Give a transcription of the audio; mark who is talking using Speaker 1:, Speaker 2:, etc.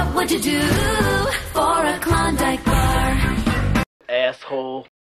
Speaker 1: What would you do for a Klondike bar?
Speaker 2: Asshole.